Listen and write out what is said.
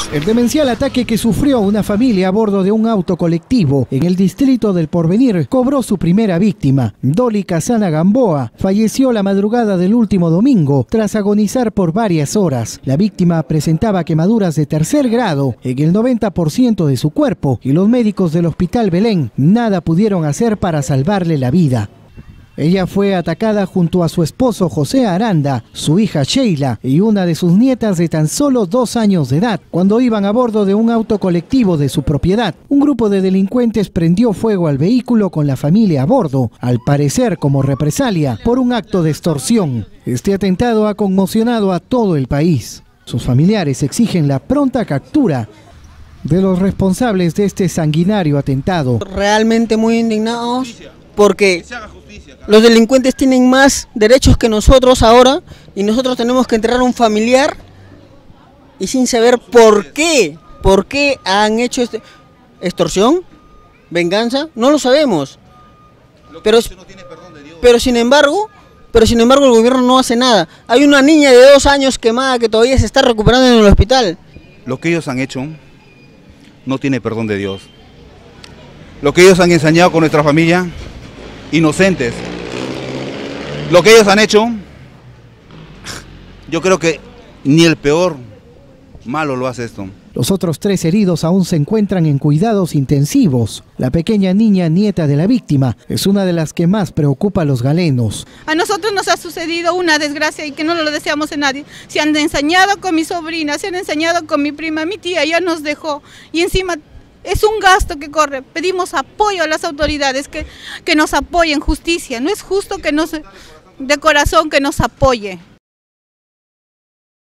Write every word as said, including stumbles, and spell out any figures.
El demencial ataque que sufrió una familia a bordo de un auto colectivo en el distrito del Porvenir cobró su primera víctima. Dolly Casana Gamboa falleció la madrugada del último domingo tras agonizar por varias horas. La víctima presentaba quemaduras de tercer grado en el noventa por ciento de su cuerpo y los médicos del Hospital Belén nada pudieron hacer para salvarle la vida. Ella fue atacada junto a su esposo José Aranda, su hija Sheila y una de sus nietas de tan solo dos años de edad, cuando iban a bordo de un auto colectivo de su propiedad. Un grupo de delincuentes prendió fuego al vehículo con la familia a bordo, al parecer como represalia por un acto de extorsión. Este atentado ha conmocionado a todo el país. Sus familiares exigen la pronta captura de los responsables de este sanguinario atentado. Realmente muy indignados porque los delincuentes tienen más derechos que nosotros ahora y nosotros tenemos que enterrar a un familiar y sin saber por qué, por qué han hecho este, extorsión, venganza, no lo sabemos. Pero, pero sin embargo, pero sin embargo el gobierno no hace nada. Hay una niña de dos años quemada que todavía se está recuperando en el hospital. Lo que ellos han hecho no tiene perdón de Dios. Lo que ellos han ensañado con nuestra familia, inocentes. Lo que ellos han hecho, yo creo que ni el peor malo lo hace esto. Los otros tres heridos aún se encuentran en cuidados intensivos. La pequeña niña nieta de la víctima es una de las que más preocupa a los galenos. A nosotros nos ha sucedido una desgracia y que no lo deseamos a nadie. Se han ensañado con mi sobrina, se han ensañado con mi prima, mi tía ya nos dejó y encima es un gasto que corre. Pedimos apoyo a las autoridades que, que nos apoyen, justicia. No es justo que nos, de corazón que nos apoye.